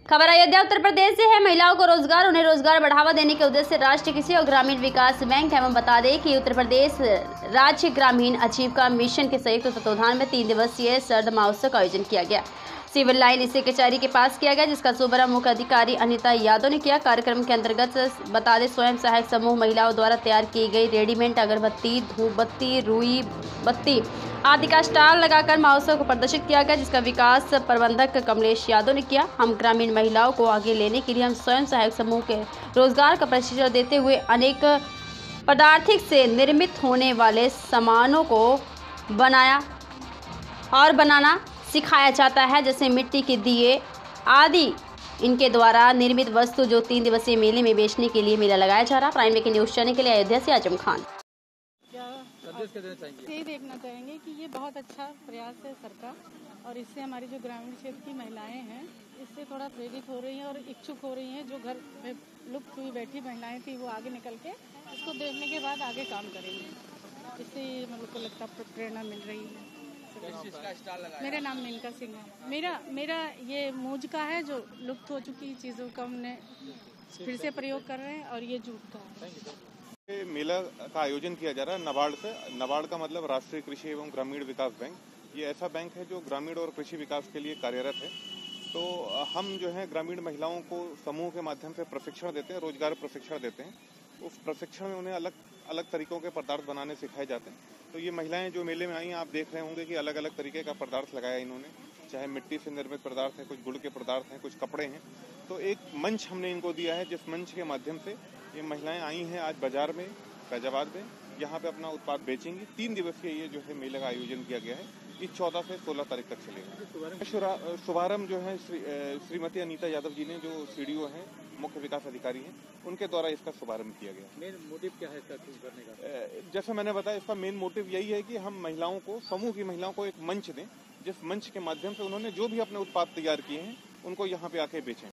खबर अयोध्या उत्तर प्रदेश से है। महिलाओं को रोजगार, उन्हें रोजगार बढ़ावा देने के उद्देश्य से राष्ट्रीय कृषि और ग्रामीण विकास बैंक एवं बता दें कि उत्तर प्रदेश राज्य ग्रामीण आजीविका मिशन के संयुक्त तत्वाधान में 3 दिवसीय शरद महोत्सव का आयोजन किया गया। सिविल लाइन स्थित कचहरी के पास किया गया, जिसका शुभारंभ मुख्य अधिकारी अनिता यादव ने किया। कार्यक्रम के अंतर्गत बता दें स्वयं सहायक समूह महिलाओं द्वारा तैयार की गई रेडीमेड अगरबत्ती, धूप बत्ती, रुई बत्ती आदि का स्टॉल लगाकर महोत्सव को प्रदर्शित किया गया, जिसका विकास प्रबंधक कमलेश यादव ने किया। हम ग्रामीण महिलाओं को आगे लेने के लिए हम स्वयं सहायक समूह के रोजगार का प्रशिक्षण देते हुए अनेक पदार्थिक से निर्मित होने वाले सामानों को बनाना सिखाया जाता है, जैसे मिट्टी के दिए आदि। इनके द्वारा निर्मित वस्तु जो 3 दिवसीय मेले में बेचने के लिए मेला लगाया जा रहा। प्राइम ब्रेकिंग न्यूज चैनल के लिए अयोध्या से आजम खान। यही देखना चाहेंगे कि ये बहुत अच्छा प्रयास है सरकार, और इससे हमारी जो ग्रामीण क्षेत्र की महिलाएं हैं इससे थोड़ा प्रेरित हो रही हैं और इच्छुक हो रही हैं। जो घर में लुप्त हुई बैठी महिलाएं थी वो आगे निकल के इसको देखने के बाद आगे काम करेंगी। इससे मेरे को लगता है प्रेरणा मिल रही है। मेरा नाम मेनका सिंह है। मेरा ये मूंज का है, जो लुप्त हो चुकी चीज़ों का हमने फिर से प्रयोग कर रहे हैं, और ये जूट का है। मेला का आयोजन किया जा रहा है नबार्ड से। नबार्ड का मतलब राष्ट्रीय कृषि एवं ग्रामीण विकास बैंक। ये ऐसा बैंक है जो ग्रामीण और कृषि विकास के लिए कार्यरत है। तो हम जो है ग्रामीण महिलाओं को समूह के माध्यम से प्रशिक्षण देते हैं, रोजगार प्रशिक्षण देते हैं। उस प्रशिक्षण में उन्हें अलग अलग तरीकों के पदार्थ बनाने सिखाए जाते हैं। तो ये महिलाएं जो मेले में आई हैं, आप देख रहे होंगे कि अलग अलग तरीके का पदार्थ लगाया इन्होंने, चाहे मिट्टी से निर्मित पदार्थ है, कुछ गुड़ के पदार्थ हैं, कुछ कपड़े हैं। तो एक मंच हमने इनको दिया है, जिस मंच के माध्यम से ये महिलाएं आई हैं आज बाजार में, फैजाबाद में, यहाँ पे अपना उत्पाद बेचेंगी। 3 दिवसीय ये जो है मेले का आयोजन किया गया है। ये 14 से 16 तारीख तक चलेगा। शुभारंभ जो है श्रीमती अनीता यादव जी ने, जो सीडीओ हैं, मुख्य विकास अधिकारी हैं, उनके द्वारा इसका शुभारंभ किया गया। मेन मोटिव क्या है इसका करने का? जैसे मैंने बताया, इसका मेन मोटिव यही है कि हम महिलाओं को, समूह की महिलाओं को एक मंच दें, जिस मंच के माध्यम से उन्होंने जो भी अपने उत्पाद तैयार किए हैं उनको यहाँ पे आके बेचें।